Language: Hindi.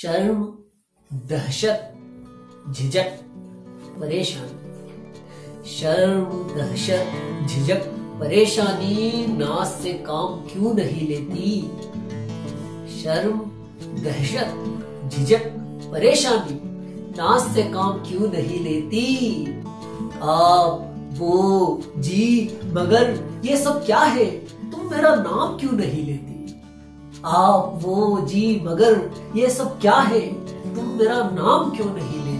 शर्म, दहशत, झिझक, परेशानी। शर्म, दहशत, झिझक, परेशानी नाज से काम क्यों नहीं लेती। शर्म, दहशत, झिझक, परेशानी नाज से काम क्यों नहीं लेती। आप, वो, जी, मगर ये सब क्या है, तुम मेरा नाम क्यों नहीं लेती। आप, वो, जी, मगर ये सब क्या है, तुम मेरा नाम क्यों नहीं लेती।